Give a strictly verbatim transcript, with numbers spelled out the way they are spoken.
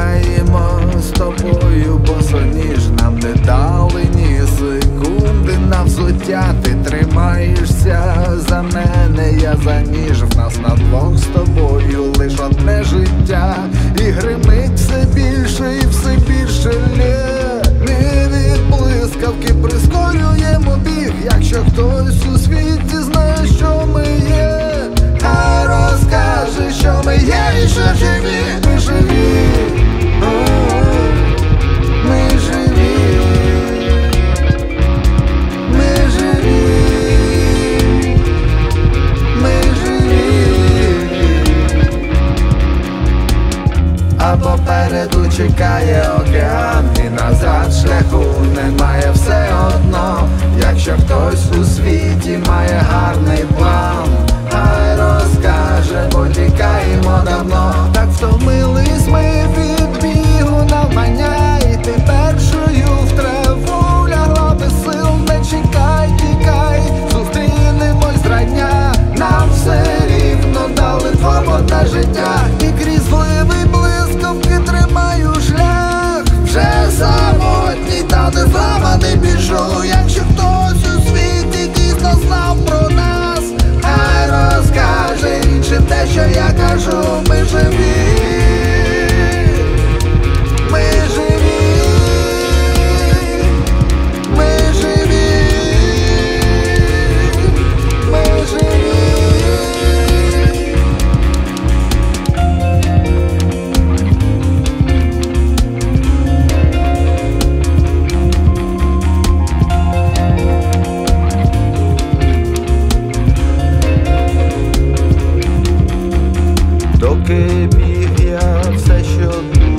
тікаємо з тобою, босоніж нам не дали ні секунди на взуття. Ти тримаєшся за мене, я за ніж. В нас на двох з тобою лиш одне життя, і гримить все більше і все більше лє. Ми від блискавки прискорюємо біг. Якщо хтось у світі знає, що ми є, хай розкаже, що ми є і що живі. Ми живі, ми живі, ми живі, ми живі. А попереду чекає океан, і назад шляху немає все одно. Якщо хтось у світі має гарний план, хай розкаже, бо тікаємо давно. Так втомились ми від бігу навмання, і ти першою в траву лягла без сил. Не чекай, тікай, зустрінемось зрання. Нам все рівно дали свободне життя, і крізь зливи блискавки тримаю шлях. Вже самотній та не зламаний біжу. Якщо хтось у світі дійсно знав про нас, хай розкаже іншим те, що я кажу. Ми живі, ми живі, ми живі, ми живі. Доки біг я все, що